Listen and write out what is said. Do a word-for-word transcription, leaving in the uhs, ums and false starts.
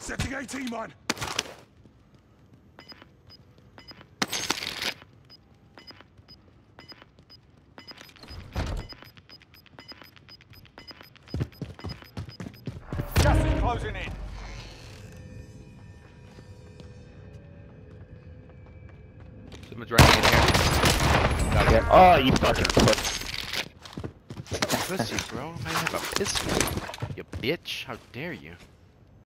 Setting AT mine. Gas is closing in. Someone's running in here. Got it. Oh, you fucking pussy. Pussy, bro. I might have a pistol. You bitch. How dare you?